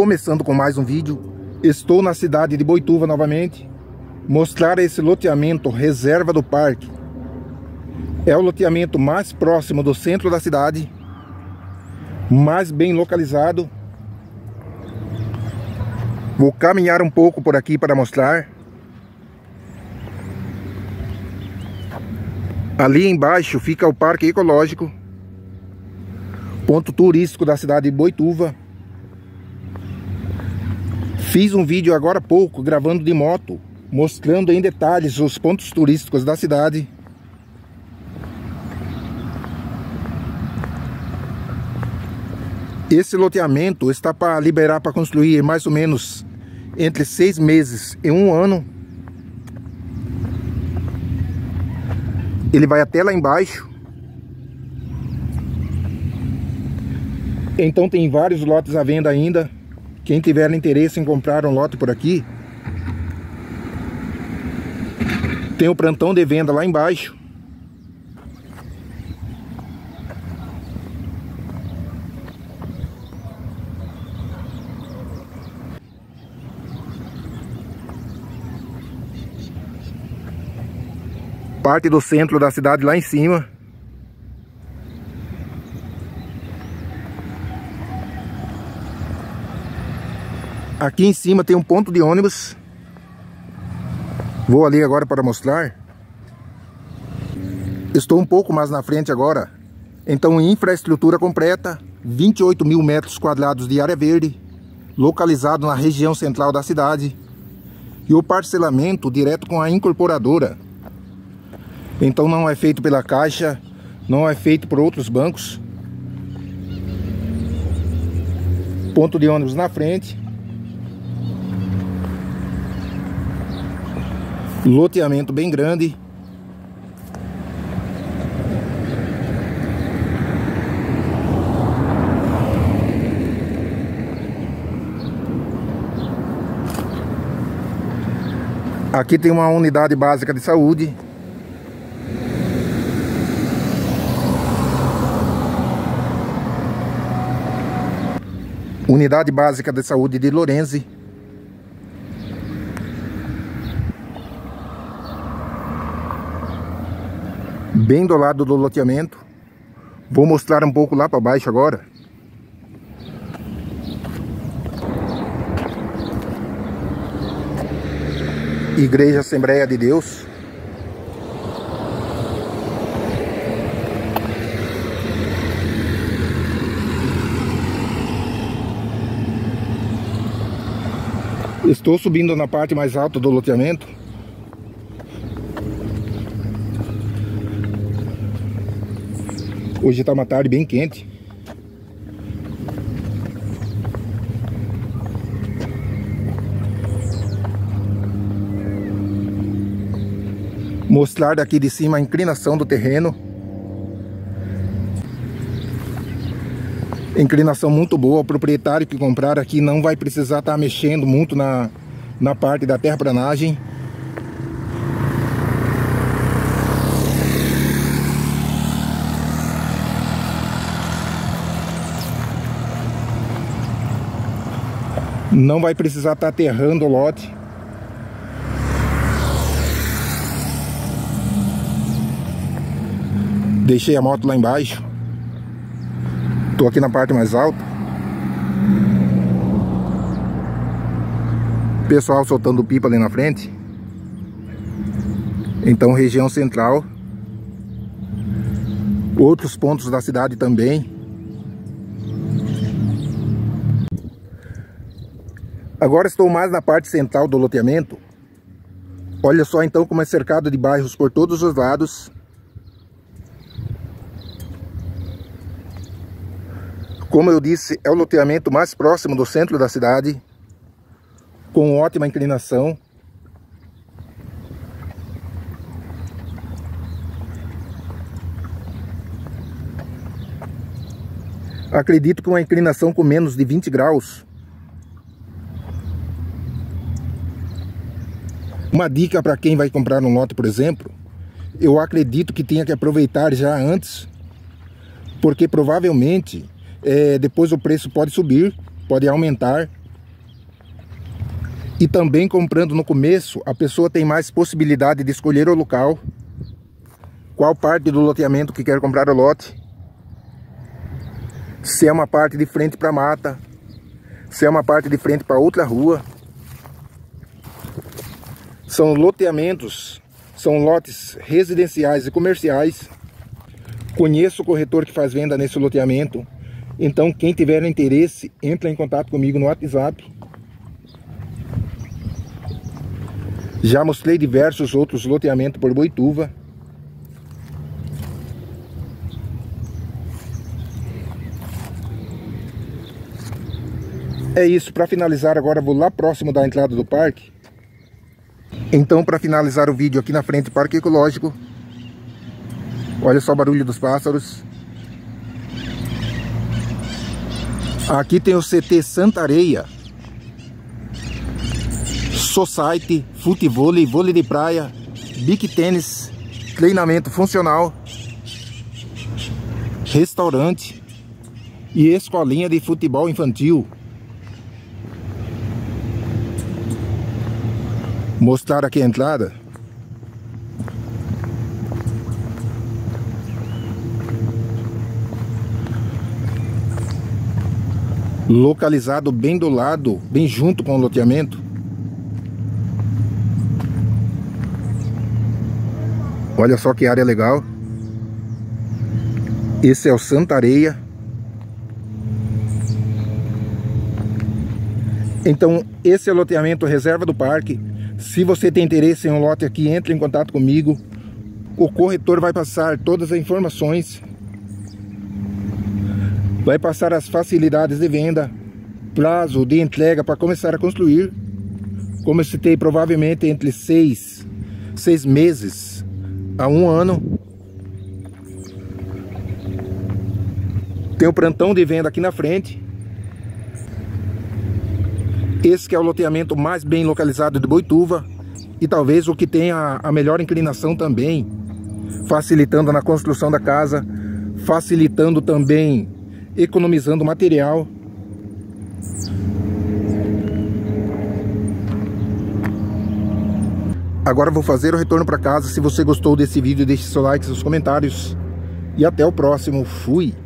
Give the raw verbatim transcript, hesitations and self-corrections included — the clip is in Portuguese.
começando com mais um vídeo. Estou na cidade de Boituva novamente. Mostrar esse loteamento reserva do parque. É o loteamento mais próximo do centro da cidade, mais bem localizado. Vou caminhar um pouco por aqui para mostrar. Ali embaixo fica o Parque Ecológico, ponto turístico da cidade de Boituva. Fiz um vídeo agora há pouco, gravando de moto, mostrando em detalhes os pontos turísticos da cidade. Esse loteamento está para liberar para construir mais ou menos entre seis meses e um ano. Ele vai até lá embaixo. Então tem vários lotes à venda ainda. Quem tiver interesse em comprar um lote por aqui, tem o plantão de venda lá embaixo. Parte do centro da cidade lá em cima. Aqui em cima tem um ponto de ônibus. Vou ali agora para mostrar. Estou um pouco mais na frente agora. Então, infraestrutura completa, vinte e oito mil metros quadrados de área verde, localizado na região central da cidade. E o parcelamento direto com a incorporadora. Então não é feito pela Caixa, não é feito por outros bancos. Ponto de ônibus na frente. Loteamento bem grande. Aqui tem uma unidade básica de saúde. Unidade básica de saúde de Lorenzi. Bem do lado do loteamento. Vou mostrar um pouco lá para baixo agora. Igreja Assembleia de Deus. Estou subindo na parte mais alta do loteamento. Hoje está uma tarde bem quente. Mostrar daqui de cima a inclinação do terreno. Inclinação muito boa. O proprietário que comprar aqui não vai precisar estar mexendo muito na, na parte da terraplanagem. Não vai precisar estar aterrando o lote. Deixei a moto lá embaixo. Estou aqui na parte mais alta. Pessoal soltando pipa ali na frente. Então, região central. Outros pontos da cidade também. Agora estou mais na parte central do loteamento. Olha só então como é cercado de bairros por todos os lados. Como eu disse, é o loteamento mais próximo do centro da cidade, com ótima inclinação. Acredito que uma inclinação com menos de vinte graus. Uma dica para quem vai comprar um lote, por exemplo, eu acredito que tenha que aproveitar já antes, porque provavelmente é, depois o preço pode subir, pode aumentar, E também comprando no começo, a pessoa tem mais possibilidade de escolher o local, qual parte do loteamento que quer comprar o lote, se é uma parte de frente para a mata, se é uma parte de frente para outra rua. São loteamentos, são lotes residenciais e comerciais. Conheço o corretor que faz venda nesse loteamento, então quem tiver interesse, entra em contato comigo no WhatsApp. Já mostrei diversos outros loteamentos por Boituva. É isso, para finalizar agora vou lá próximo da entrada do parque. Então, para finalizar o vídeo aqui na frente, Parque Ecológico. Olha só o barulho dos pássaros. Aqui tem o C T Santa Areia, Society, futevôlei, vôlei de praia, beach tênis, treinamento funcional, restaurante e escolinha de futebol infantil. Mostrar aqui a entrada. Localizado bem do lado, bem junto com o loteamento. Olha só que área legal. Esse é o Santa Areia. Então, esse é o loteamento reserva do parque. Se você tem interesse em um lote aqui, entre em contato comigo. O corretor vai passar todas as informações. Vai passar as facilidades de venda, prazo de entrega para começar a construir. Como eu citei, provavelmente entre seis, seis meses a um ano. Tem o plantão de venda aqui na frente. Esse que é o loteamento mais bem localizado de Boituva e talvez o que tenha a melhor inclinação também, facilitando na construção da casa, facilitando também, economizando material. Agora vou fazer o retorno para casa. Se você gostou desse vídeo, deixe seu like, seus comentários e até o próximo. Fui!